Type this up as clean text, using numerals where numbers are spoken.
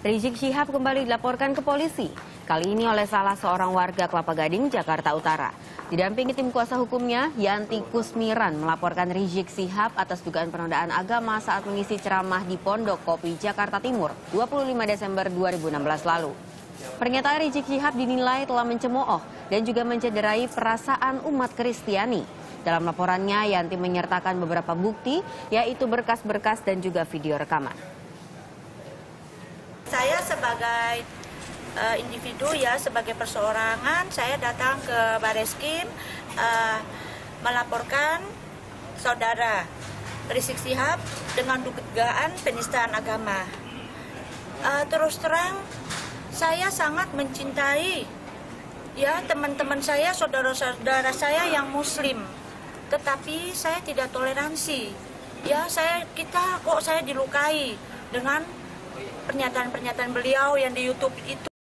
Rizik Syihab kembali dilaporkan ke polisi, kali ini oleh salah seorang warga Kelapa Gading, Jakarta Utara. Didampingi tim kuasa hukumnya, Yanti Kusmiran melaporkan Rizik Syihab atas dugaan penodaan agama saat mengisi ceramah di Pondok Kopi, Jakarta Timur, 25 Desember 2016 lalu. Pernyataan Rizik Syihab dinilai telah mencemooh dan juga mencederai perasaan umat Kristiani. Dalam laporannya, Yanti menyertakan beberapa bukti, yaitu berkas-berkas dan juga video rekaman. Saya sebagai individu ya, sebagai perseorangan, saya datang ke Bareskrim melaporkan saudara Rizik Syihab dengan dugaan penistaan agama. Terus terang, saya sangat mencintai ya teman-teman saya, saudara-saudara saya yang Muslim, tetapi saya tidak toleransi. Ya, saya dilukai dengan pernyataan-pernyataan beliau yang di YouTube itu.